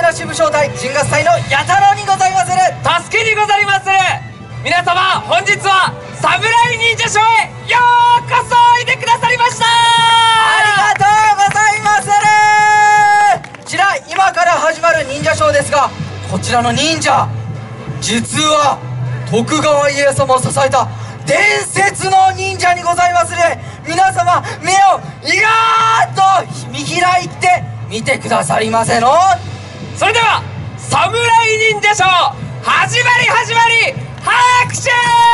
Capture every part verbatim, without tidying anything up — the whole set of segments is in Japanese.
嵐武将隊陣合祭の弥太郎にございまする。 助けにございまする。皆様本日は侍忍者ショーへようこそおいでくださりました。 ありがとうございまする。こちら今から始まる忍者ショーですが、こちらの忍者実は徳川家康様を支えた伝説の忍者にございまする。皆様目をいやーっと見開いて見てくださりませの。 それでは侍忍者ショー始まり始まり拍手。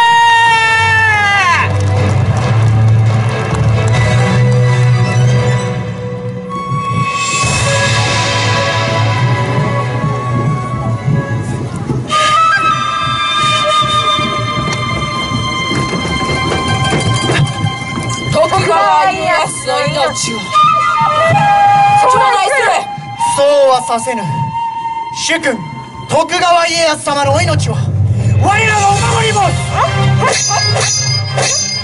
徳川家康の命を頂戴する。 そうはさせぬ。主君徳川家康様のお命を我らがお守り申す。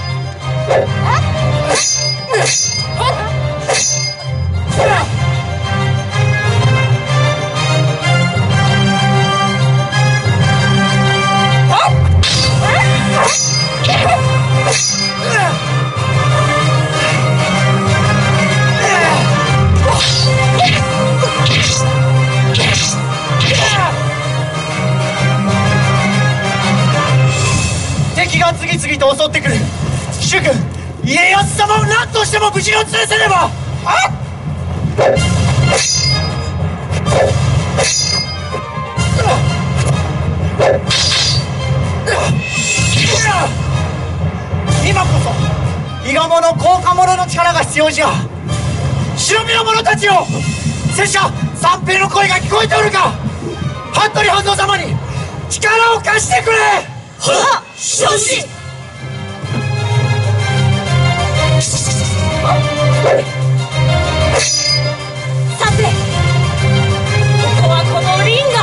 敵が次々と襲ってくる。主君家康様を何としても無事にお連れせねば。今こそ伊賀者甲賀者の力が必要じゃ。忍びの者たちよ、拙者三平の声が聞こえておるか。服部半蔵様に力を貸してくれ。はっ、承知。 さて、ここはこのリンガ。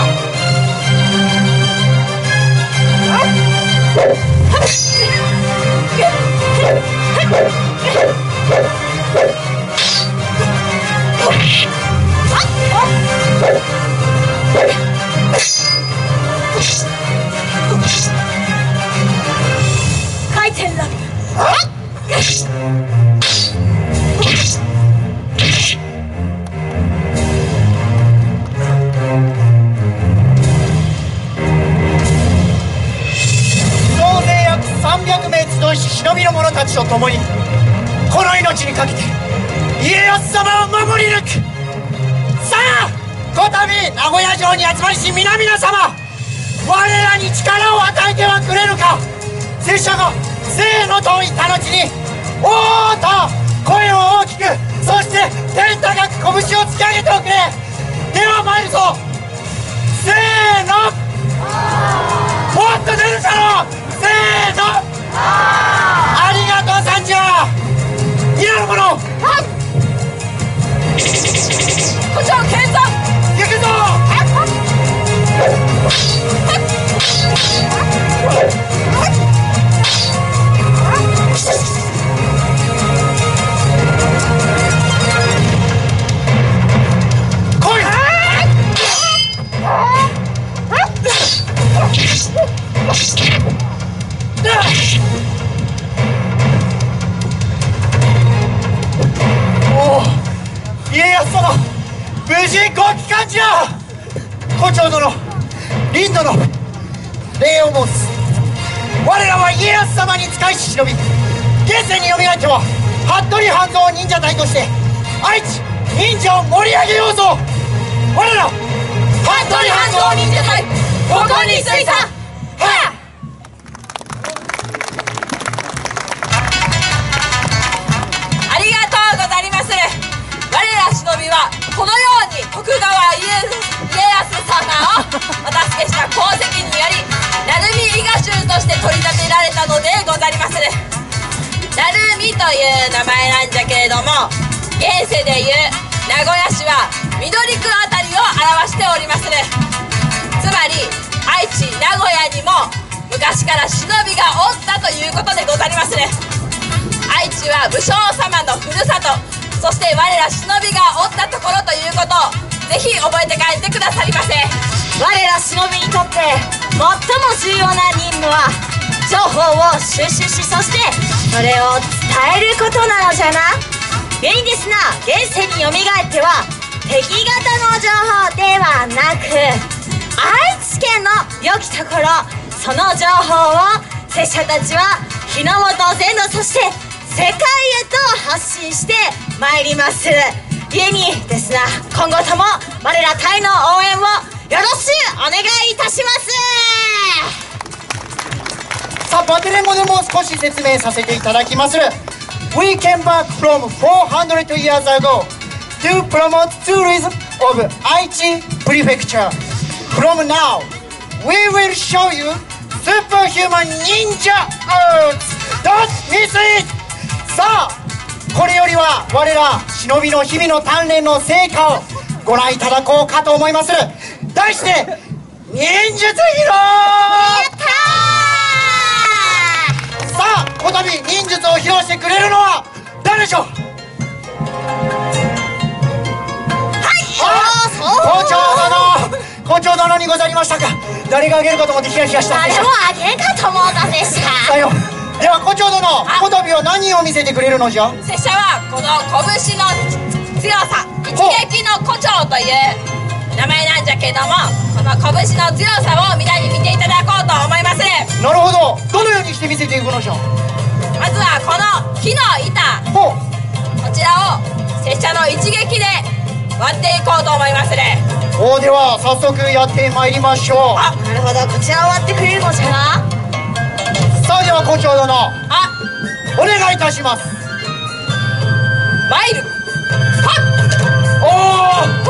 回転ラビュ総勢約さんびゃくめい集いし忍びの者たちと共にこの命にかけて家康様を守り抜く。さあこたび名古屋城に集まりし皆々様、我らに力を与えてはくれるか。拙者がせーのと言った後におーっと声を大きく、そして天高く拳を突き上げておくれ。では参るぞ。せーの、もっと出るかろ。せーの、ありがとうさんじゃ。皆の者こちら剣山行くぞ。来い。おお、家康様無事ご帰還じゃ。胡蝶殿、凛殿、礼を申す。我らは家康様に仕えし忍び、現世によみがえっては服部半蔵忍者隊として愛知忍者を盛り上げようぞ。我ら服部半蔵忍者隊ここに水産。はっ。ありがとうございまする。我ら忍びはこのように徳川家家康様をお助けした功績により鳴海伊賀衆として取り立てられたのでございまする。鳴海という名前なんじゃけれども、現世でいう名古屋市は緑区あたりを表しておりまする。つまり愛知名古屋にも昔から忍びがおったということでございまする。愛知は武将様のふるさと、そして我ら忍びがおったところということをぜひ覚えて帰ってくださりませ。我ら忍びにとって最も重要な任務は情報を収集し、そしてそれを伝えることなのじゃな。現実な現世によみがえっては敵方の情報ではなく、愛知県の良きところ、その情報を拙者たちは日の本全土、そして世界へと発信してまいります。故にですな、今後とも我ら隊の応援をよろしゅうお願いいたします。 さあ、バテレン語でも少し説明させていただきます。 We came back from four hundred years ago to promote tourism of Aichi Prefecture. From now, we will show you superhuman ninja arts. Don't miss it! さあ、これよりは我ら忍びの日々の鍛錬の成果をご覧いただこうかと思います。題して忍術披露。さあ、こたび忍術を披露してくれるのは誰でしょう。校長殿、校長殿にございましたか。誰があげるかと思ってヒヤヒヤした。 誰もあげんかと思うたでした。 さよう。では校長殿、こたびは何を見せてくれるのじゃ。 拙者はこの拳の強さ、一撃の胡蝶という名前なんじゃけども、この拳の強さを皆に見ていただこうと思います。 なるほど。どのようにして見せていくのじゃ。 まずはこの木の板、 ほう。 こちらを拙者の一撃で割っていこうと思いますね。 お、では早速やってまいりましょう。 あ、なるほど、こちらを割ってくれるのじゃな。 さあ、では校長殿、 あ、 お願いいたします。 マイルおお、 お見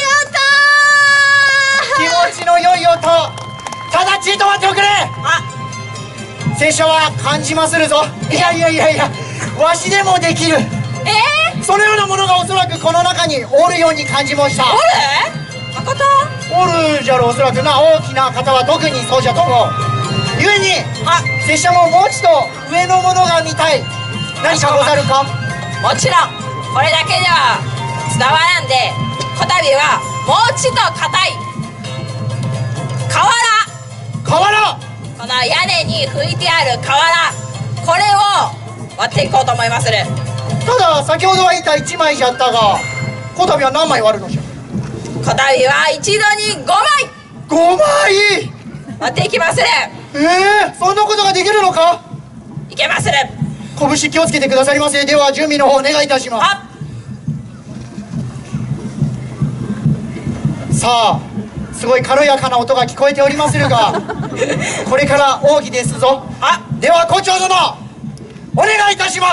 気持ちの良い音。ただちいと待っておくれ。 あ、 拙者は感じまするぞ。いやいやいやいや、わしでもできる。 えー、 そのようなものがおそらくこの中におるように感じました。 おる？誠？ おるじゃろ、おそらくな。大きな方は特にそうじゃと思う。ゆえに、 あ、 拙者ももう一度上のものが見たい。何かござるか。 もちろんこれだけでは伝わらんで、こたびはもう一度硬い瓦、 瓦。 この屋根に拭いてある瓦、これを割っていこうと思いまする。 ただ先ほどは板いちまいじゃったが、こたびは何枚割るのじゃ。 こたびは一度にごまいごまい。 割っていきまする。 ええー、そんなことができるのか。 いけまする。 拳気をつけてくださりませ。では準備の方お願いいたします。 あ、 さあ、すごい軽やかな音が聞こえておりまするがこれから奥義ですぞ。 あ、 では校長殿、お願いいたします。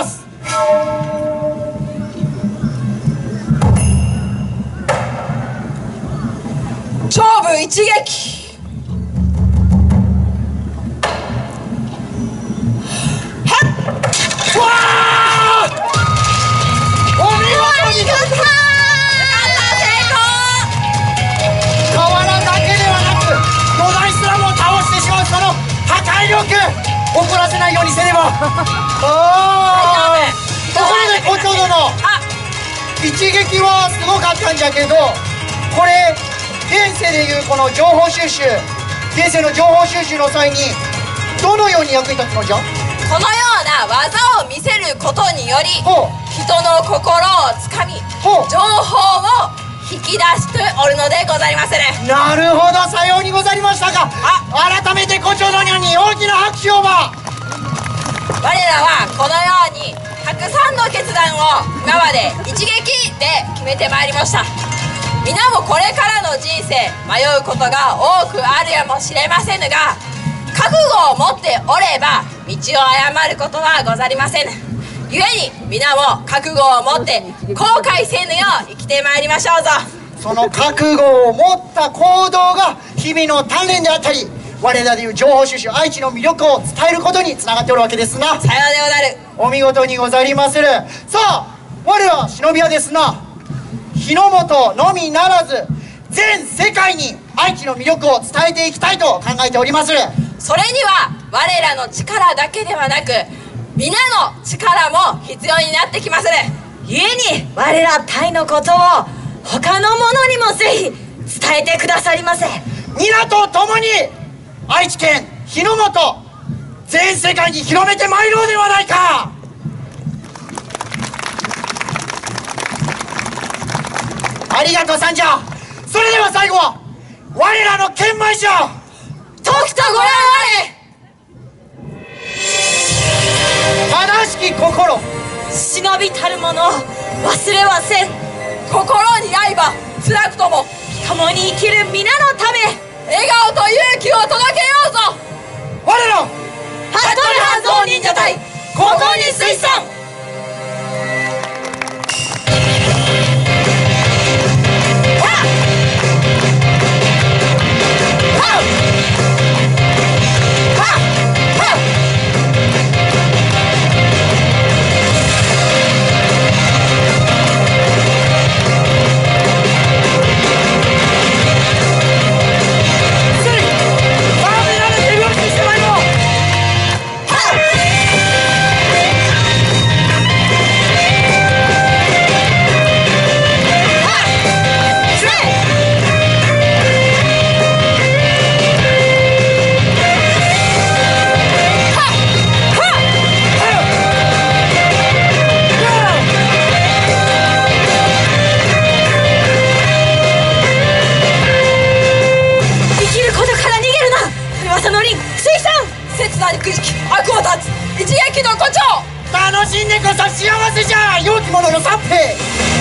勝負一撃。 わあ、お見事に。瓦だけではなく土台すらも倒してしまうその破壊力、怒らせないようにせねば。ああ、ところで校長殿、 あ、 一撃はすごかったんじゃけど、これ現世でいうこの情報収集、現世の情報収集の際にどのように役に立つのじゃ。 このような技を見せることによりほう人の心をつかみ、 ほう。 情報を引き出しておるのでございますね。 なるほど、さようにござりましたか。 あ、 改めて校長殿に大きな拍手をば。 我らはこのようにたくさんの決断を今まで一撃で決めてまいりました。皆もこれからの人生迷うことが多くあるやもしれませぬが、覚悟を持っておれば道を誤ることはござりませぬ。故に皆も覚悟を持って後悔せぬよう生きてまいりましょうぞ。 その覚悟を持った行動が日々の鍛錬であったり、我らでいう情報収集、愛知の魅力を伝えることにつながっておるわけですな。 さようでござる。 お見事にござりまする。さあ、我ら忍びはですな、日の本のみならず全世界に愛知の魅力を伝えていきたいと考えておりまする。 それには我らの力だけではなく皆の力も必要になってきまする。故に我ら隊のことを他の者にもぜひ伝えてくださりませ。 皆と共に愛知県日の本全世界に広めてまいろうではないか。ありがとうさんじゃ。それでは最後は我らの剣舞じゃ。 とくとご覧あれ。 正しき心、 忍びたる者忘れはせん。心に合えば辛くとも共に生きる皆のため笑顔と勇気を届けようぞ。 我ら服部半蔵忍者隊ここに水産。 楽しんでこそ幸せじゃ。良き者の三兵。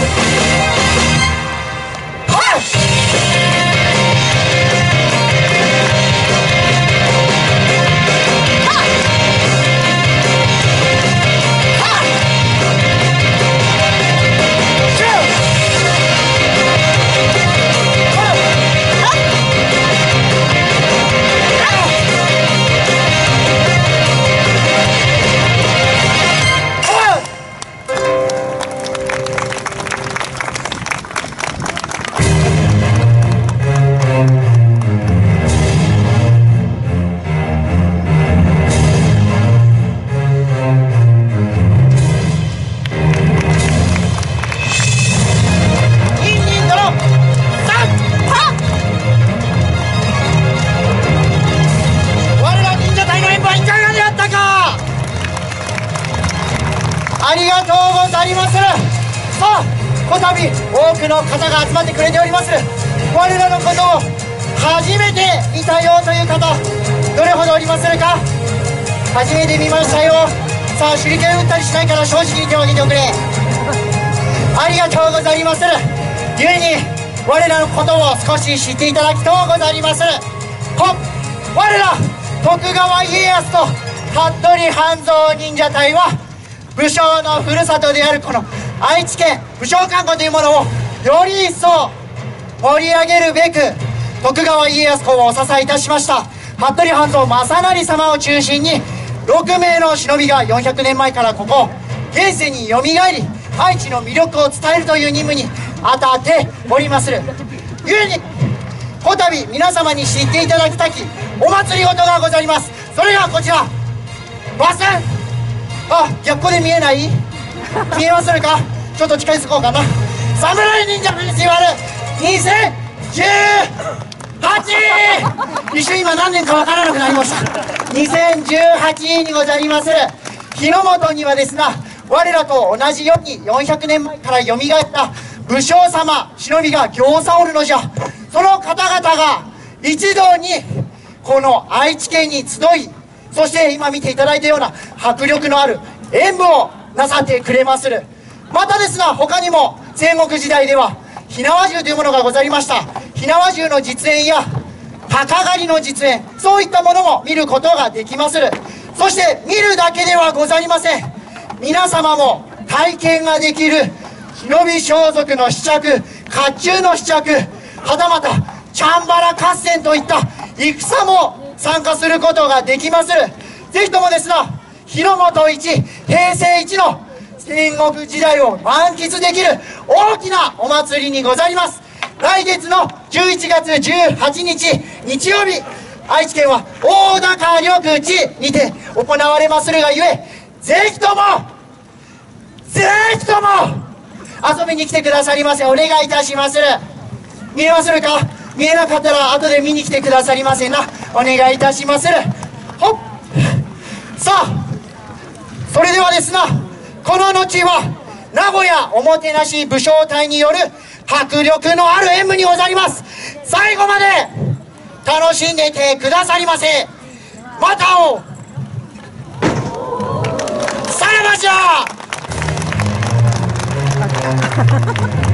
ありがとうございます。さあ、こたび多くの方が集まってくれております。我らのことを初めて見たよという方、どれほどおりまするか。初めて見ましたよ。さあ、手裏剣打ったりしないから正直に手を挙げておくれ。ありがとうございます。ゆえに我らのことを少し知っていただきとうございます。こ我ら徳川家康と服部半蔵忍者隊は武将のふるさとであるこの愛知県武将観光というものをより一層盛り上げるべく徳川家康公をお支えいたしました服部半蔵正成様を中心にろくめいの忍びがよんひゃくねんまえからここ現世によみがえり愛知の魅力を伝えるという任務に当たっておりまする。ゆえにこたび皆様に知っていただきたきお祭りごとがございます。それがこちらバスン。あ、逆光で見えない？見えまするか？ちょっと近づこうかな。侍忍者フェスティバルにせんじゅうはち一瞬今何年かわからなくなりました。にせんじゅうはちにございまする。日の本にはですが我らと同じようによんひゃくねんまえからよみがえった武将様忍びがぎょうさおるのじゃ。その方々が一堂にこの愛知県に集い、そして今見ていただいたような迫力のある演舞をなさってくれまする。またですが他にも戦国時代では火縄銃というものがございました。火縄銃の実演や鷹狩りの実演、そういったものも見ることができまする。そして見るだけではございません。皆様も体験ができる忍び装束の試着、甲冑の試着、はたまたチャンバラ合戦といった戦も参加することができまする。ぜひともですが日の本一、平成一の戦国時代を満喫できる大きなお祭りにございます。来月のじゅういちがつじゅうはちにち日曜日、愛知県は大高緑地にて行われまするがゆえ、ぜひともぜひとも遊びに来てくださりませ。お願いいたしまする。見えまするか？見えなかったら後で見に来てくださりませな。お願いいたしまする。ほっ。さあ、それではですな、この後は名古屋おもてなし武将隊による迫力のある演舞にございます。最後まで楽しんでてくださりませ。またをさらばじゃ。